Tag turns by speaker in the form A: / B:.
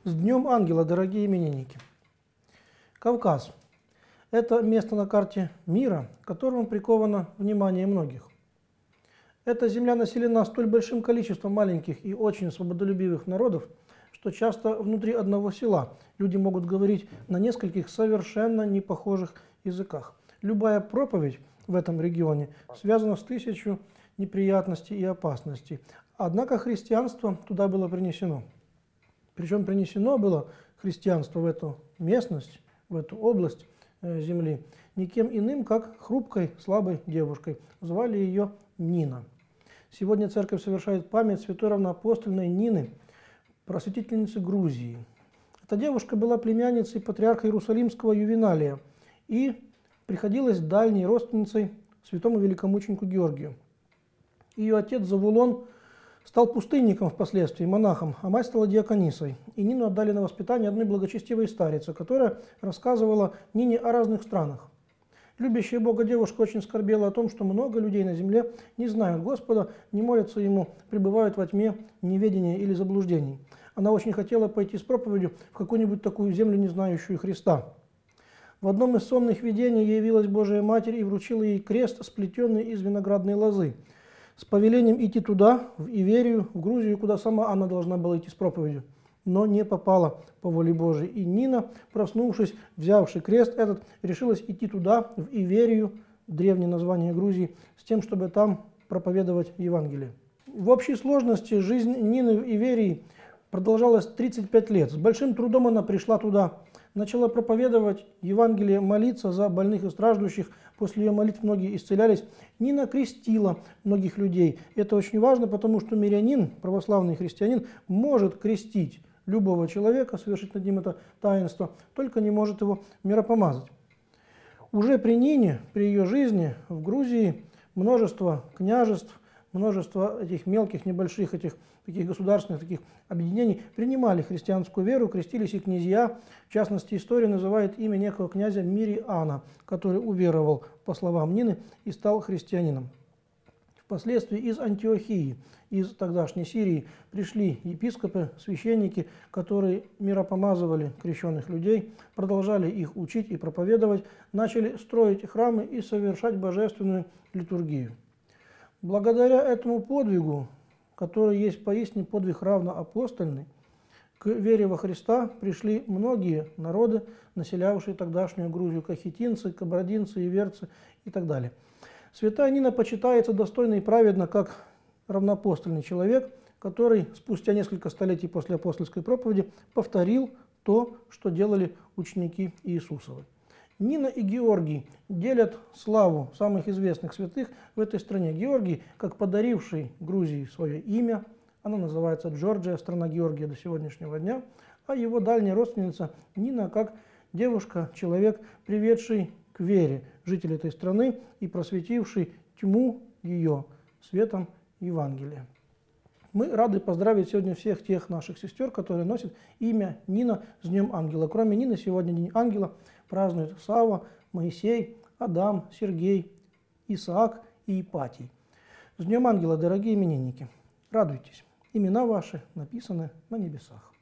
A: С Днем Ангела, дорогие именинники! Кавказ – это место на карте мира, к которому приковано внимание многих. Эта земля населена столь большим количеством маленьких и очень свободолюбивых народов, что часто внутри одного села люди могут говорить на нескольких совершенно непохожих языках. Любая проповедь в этом регионе связана с тысячу неприятностей и опасностей. Однако христианство туда было принесено. Причем принесено было христианство в эту местность, в эту область земли, никем иным, как хрупкой, слабой девушкой. Звали ее Нина. Сегодня церковь совершает память святой равноапостольной Нины, просветительницы Грузии. Эта девушка была племянницей патриарха Иерусалимского Ювеналия и приходилась дальней родственницей святому великомученику Георгию. Ее отец Завулон стал пустынником впоследствии, монахом, а мать стала диаконисой. И Нину отдали на воспитание одной благочестивой старицы, которая рассказывала Нине о разных странах. Любящая Бога девушка очень скорбела о том, что много людей на земле не знают Господа, не молятся Ему, пребывают во тьме неведения или заблуждений. Она очень хотела пойти с проповедью в какую-нибудь такую землю, не знающую Христа. В одном из сонных видений ей явилась Божия Матерь и вручила ей крест, сплетенный из виноградной лозы, с повелением идти туда, в Иверию, в Грузию, куда сама она должна была идти с проповедью, но не попала по воле Божией. И Нина, проснувшись, взявший крест этот, решилась идти туда, в Иверию, древнее название Грузии, с тем, чтобы там проповедовать Евангелие. В общей сложности жизнь Нины в Иверии продолжалась 35 лет. С большим трудом она пришла туда, начала проповедовать Евангелие, молиться за больных и страждущих. После ее молитв многие исцелялись. Нина крестила многих людей. Это очень важно, потому что мирянин, православный христианин, может крестить любого человека, совершить над ним это таинство, только не может его миропомазать. Уже при Нине, при ее жизни в Грузии множество княжеств, множество этих мелких, небольших, этих таких государственных таких объединений принимали христианскую веру, крестились и князья. В частности, история называет имя некого князя Мириана, который уверовал, по словам Нины, и стал христианином. Впоследствии из Антиохии, из тогдашней Сирии, пришли епископы, священники, которые миропомазывали крещенных людей, продолжали их учить и проповедовать, начали строить храмы и совершать божественную литургию. Благодаря этому подвигу, который есть поистине подвиг равноапостольный, к вере во Христа пришли многие народы, населявшие тогдашнюю Грузию: кахетинцы, кабардинцы, иверцы и так далее. Святая Нина почитается достойно и праведно как равноапостольный человек, который спустя несколько столетий после апостольской проповеди повторил то, что делали ученики Иисусовы. Нина и Георгий делят славу самых известных святых в этой стране. Георгий, как подаривший Грузии свое имя, оно называется Джорджия, страна Георгия до сегодняшнего дня, а его дальняя родственница Нина, как девушка, человек, приведший к вере жителей этой страны и просветивший тьму ее светом Евангелия. Мы рады поздравить сегодня всех тех наших сестер, которые носят имя Нина с Днем Ангела. Кроме Нины, сегодня День Ангела празднуют Савва, Моисей, Адам, Сергей, Исаак и Ипатий. С Днем Ангела, дорогие именинники! Радуйтесь, имена ваши написаны на небесах.